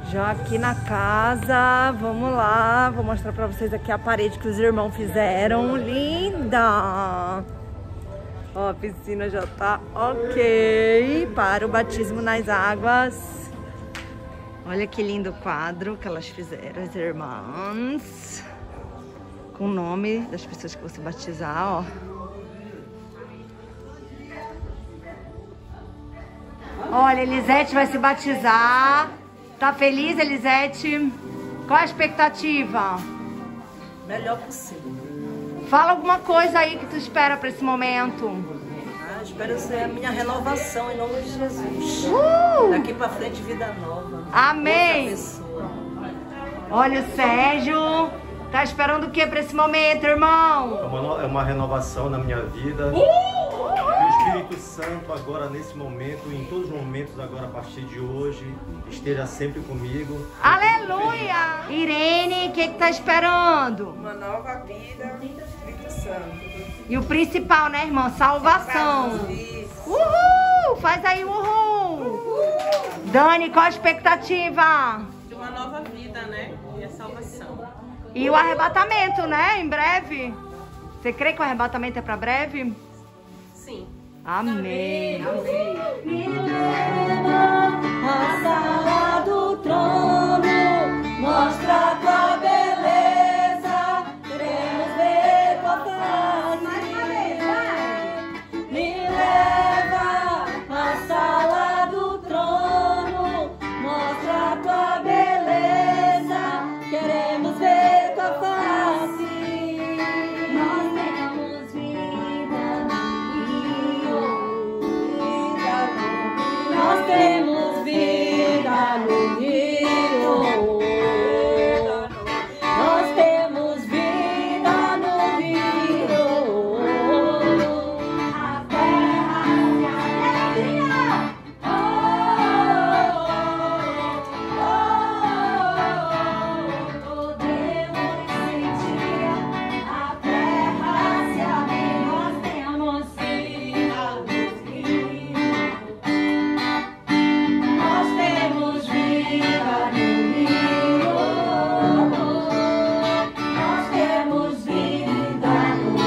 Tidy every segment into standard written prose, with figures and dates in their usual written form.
Já aqui na casa, vamos lá, vou mostrar pra vocês aqui a parede que os irmãos fizeram, linda! Ó, a piscina já tá ok para o batismo nas águas. Olha que lindo quadro que elas fizeram, as irmãs, com o nome das pessoas que vão se batizar, ó. Olha, Elisete vai se batizar. Tá feliz, Elisete? Qual a expectativa? Melhor possível. Fala alguma coisa aí que tu espera pra esse momento. Espero ser a minha renovação em nome de Jesus. Daqui pra frente, vida nova. Amém. Outra pessoa. Olha o Sérgio. Tá esperando o que pra esse momento, irmão? É uma renovação na minha vida. Que o Espírito Santo agora, nesse momento, em todos os momentos agora, a partir de hoje, esteja sempre comigo. Aleluia! Irene, o que tá esperando? Uma nova vida, Espírito Santo. E o principal, né, irmão? Salvação. Uhul! Faz aí o uhul! Dani, qual a expectativa? De uma nova vida, né? E a salvação. E o arrebatamento, né? Em breve. Você crê que o arrebatamento é pra breve? Sim. Amém. Amém. Me leva à sala do trono, mostra a tua beleza, queremos ver tua face. Me leva à sala do trono, mostra a tua beleza, queremos ver tua face. Nós temos vida nós temos vida no Rio. Nós temos vida no Rio. A terra se alegra. Podemos sentir a terra se abrir. Nós temos vida no Rio. Nós temos vida no Rio. Nós temos vida no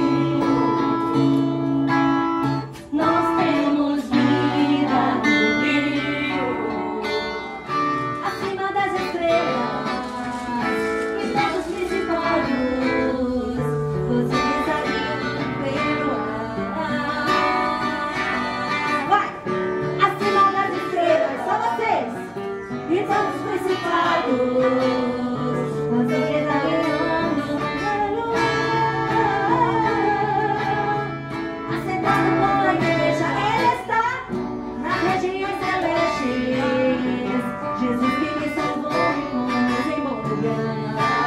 Rio. Nós temos vida no Rio. Acima das estrelas e todos os principados, você ali pelo ar. Vai! Acima das estrelas, só vocês! E todos os principados, você está guiando pelo ar. Assentado com a igreja, Ele está nas regiões celestes. Jesus que me salvou e pôs em bom lugar.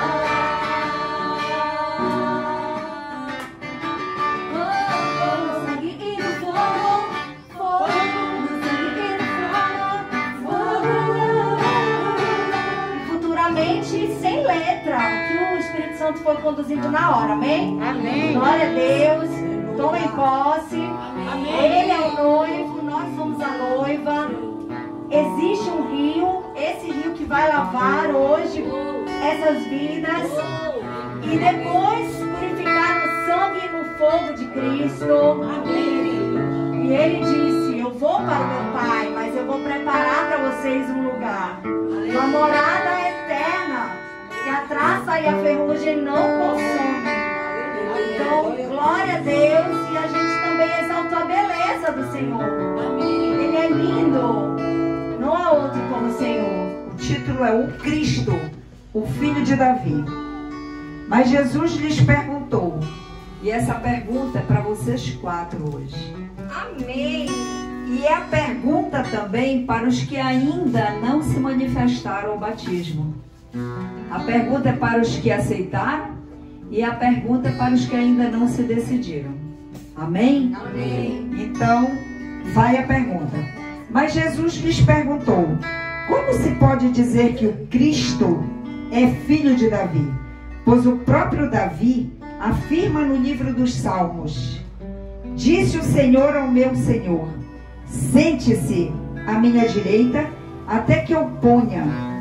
No sangue e no fogo, fogo, no sangue e no fogo, fogo. E futuramente, sem letra, que o Espírito Santo for conduzindo na hora, amém? Amém. Glória a Deus, tomem posse. Ele é o noivo, nós somos a noiva. Existe um rio, esse rio que vai lavar hoje essas vidas e depois purificar no sangue e no fogo de Cristo. Amém. E ele disse: eu vou para o meu Pai, mas eu vou preparar para vocês um lugar, uma morada eterna, que a traça e a ferrugem não consomem. Então, glória a Deus, e a gente também exaltou a beleza do Senhor. Ele é lindo, não há outro como o Senhor. O título é O Cristo, o Filho de Davi. Mas Jesus lhes perguntou, e essa pergunta é para vocês quatro hoje. Amém. E é a pergunta também para os que ainda não se manifestaram ao batismo. A pergunta é para os que aceitaram e a pergunta é para os que ainda não se decidiram. Amém? Amém. Então, vai a pergunta. Mas Jesus lhes perguntou, como se pode dizer que o Cristo é filho de Davi? Pois o próprio Davi afirma no livro dos Salmos, disse o Senhor ao meu Senhor, sente-se à minha direita, até que eu ponha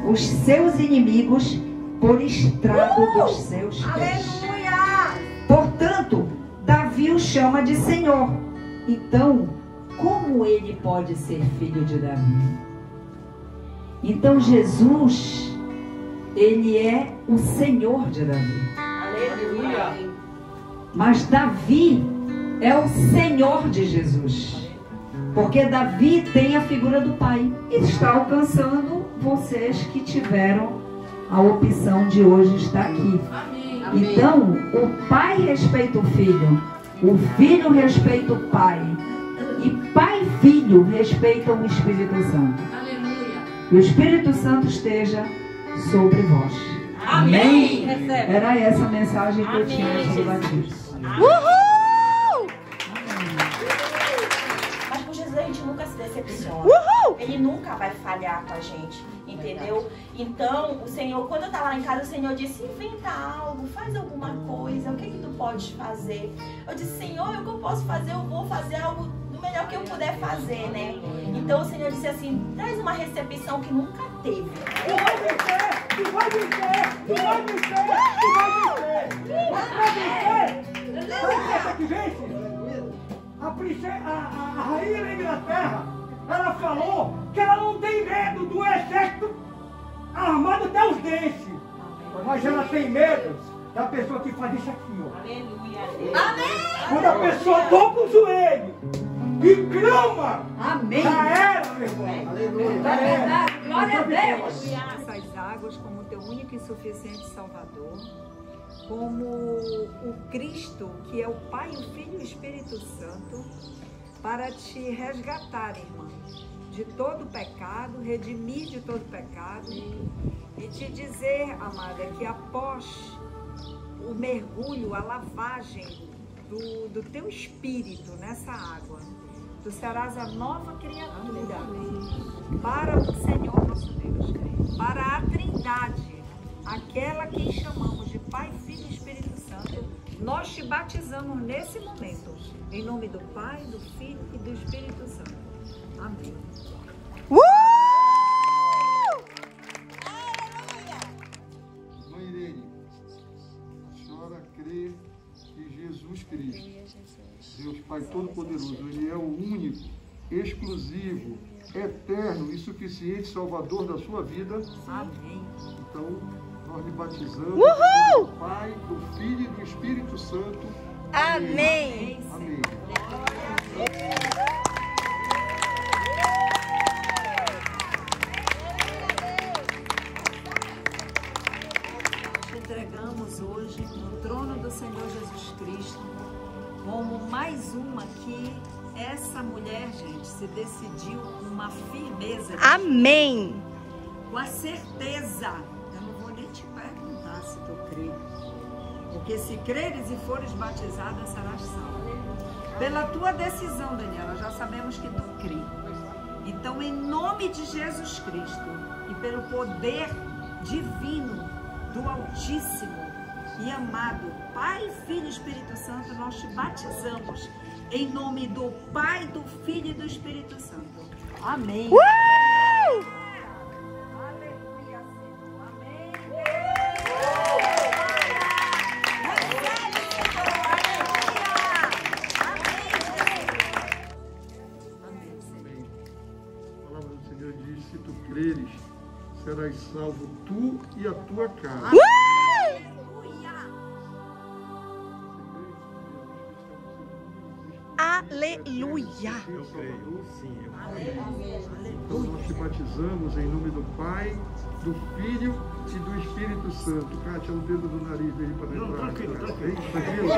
os seus inimigos por estrado dos seus pés. Aleluia! Portanto, Davi o chama de Senhor. Então, como ele pode ser filho de Davi? Então, Jesus, ele é o Senhor de Davi. Aleluia. Mas Davi é o Senhor de Jesus. Porque Davi tem a figura do pai. E está alcançando vocês que tiveram a opção de hoje estar aqui. Então, o pai respeita o filho respeita o pai. E pai e filho respeitam o Espírito Santo. E o Espírito Santo esteja sobre vós. Amém. Era essa a mensagem que eu tinha sobre o batismo. Mas com Jesus a gente nunca se decepciona. Ele nunca vai falhar com a gente, entendeu? Então, o Senhor, quando eu estava lá em casa, o Senhor disse, inventa algo, faz alguma coisa, o que tu podes fazer? Eu disse, Senhor, o que eu posso fazer? Eu vou fazer algo do melhor que eu puder fazer, né? Então o Senhor disse assim, traz uma recepção que nunca teve. A rainha da Inglaterra, ela falou que ela não tem medo do exército armado até os dentes. Mas ela tem medo da pessoa que faz isso aqui, ó. Aleluia. Amém! Quando a pessoa dobra o joelho e clama, Amém. já era, meu irmão. Aleluia. Já era. Glória a Deus! Essas águas como teu único e suficiente Salvador, como o Cristo, que é o Pai, o Filho e o Espírito Santo, para te resgatar, irmã, de todo pecado, redimir de todo pecado e te dizer, amada, que após o mergulho, a lavagem do teu espírito nessa água, tu serás a nova criatura para o Senhor nosso Deus, para a Trindade, aquela que chamamos de Pai, Filho e Espírito Santo. Nós te batizamos nesse momento, em nome do Pai, do Filho e do Espírito Santo. Amém. Mãe Irene, a senhora crê que Jesus Cristo, Deus Pai Todo-Poderoso, Ele é o único, exclusivo, eterno e suficiente Salvador da sua vida? Amém. Então, nós lhe batizamos em nome do Pai, do Filho e do Espírito Santo. Amém. Amém. Te entregamos hoje no trono do Senhor Jesus Cristo como mais uma que essa mulher, gente, se decidiu com uma firmeza. Amém! Com a certeza. Eu não vou nem te perguntar se tu crê. Porque se creres e fores batizada, serás salva. Pela tua decisão, Daniela, já sabemos que tu crê. Então, em nome de Jesus Cristo e pelo poder divino do Altíssimo e amado Pai, Filho e Espírito Santo, nós te batizamos em nome do Pai, do Filho e do Espírito Santo. Amém. Aleluia, Senhor. Amém. Amém. A palavra do Senhor diz, se tu creres, serás salvo tu e a tua casa. Aleluia! Eu creio, sim, eu creio. Então nós te batizamos em nome do Pai, do Filho e do Espírito Santo. Cátia, o dedo do nariz dele para dentro. Não, tranquilo. Tranquilo.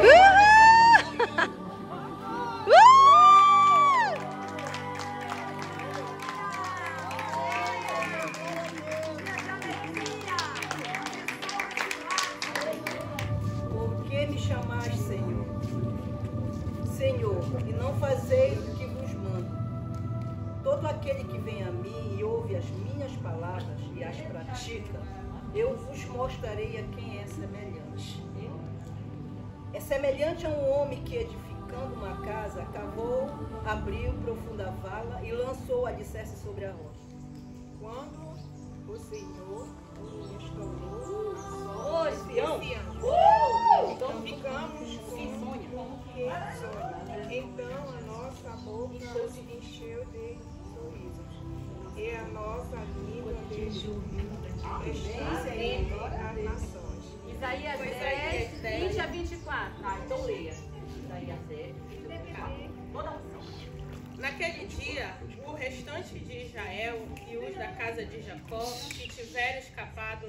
Por que me chamais Senhor? Senhor, e não fazeis o que vos mando. Todo aquele que vem a mim e ouve as minhas palavras e as pratica, eu vos mostrarei a quem é semelhante. É semelhante a um homem que, edificando uma casa, cavou, abriu profunda vala e lançou o alicerce sobre a rocha. Quando o Senhor nos restaurou Esse ano. Então ficamos como quem sonha. Então a nossa boca se encheu de sorrisos e a nossa língua de justiça entre as nações. Isaías 10, 20 a 24. Ah, então leia. Isaías 10, 20 a 24. Vou dar um som. Naquele dia, o restante de Israel e os da casa de Jacó, que tiveram escapado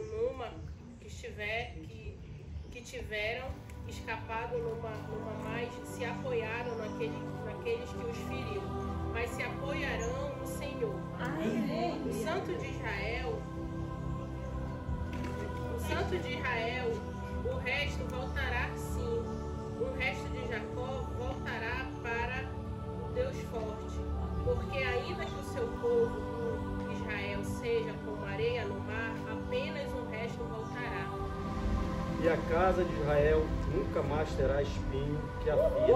tiveram escapado numa mais, se apoiaram naqueles que os feriram, mas se apoiarão no Senhor. O Santo de Israel, o resto voltará sim. O resto de Jacó voltará para o Deus forte, porque ainda que o seu povo, o Israel, seja como areia no mar, apenas o resto voltará. E a casa de Israel nunca mais terá espinho que a fira.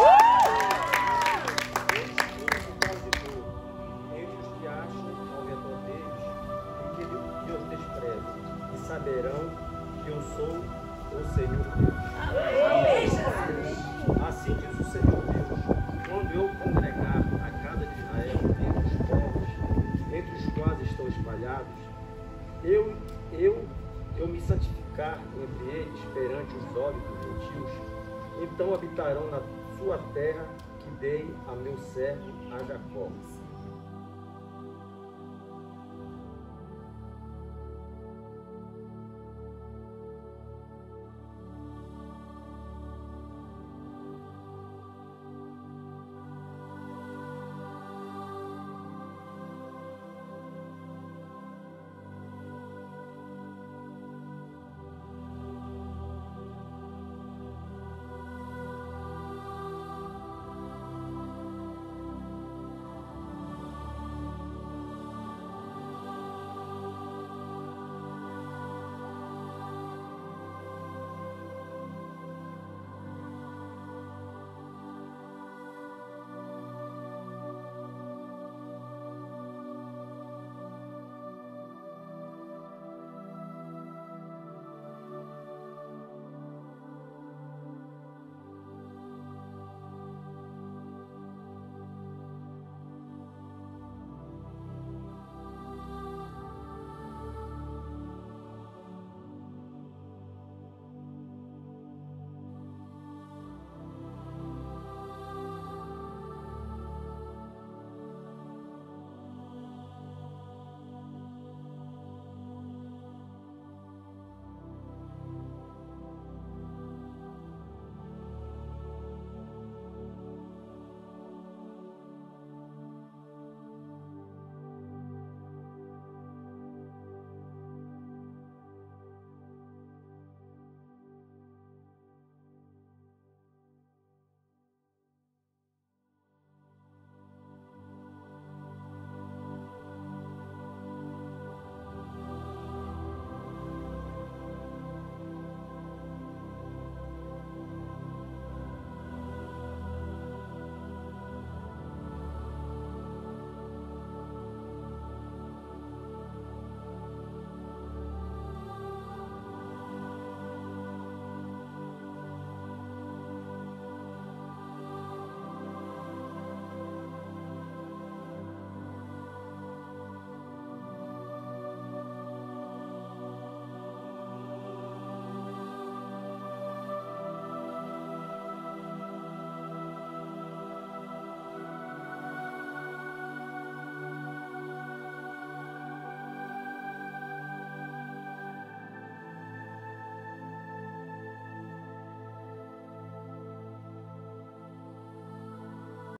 Entre os que acham ao redor deles e que os desprezam, e saberão que eu sou o Senhor Deus. Assim diz o Senhor Deus: quando eu congregar a casa de Israel entre os povos, entre os quais estão espalhados, eu me santificar entre eles perante os olhos dos gentios, então habitarão na sua terra que dei a meu servo a Jacó,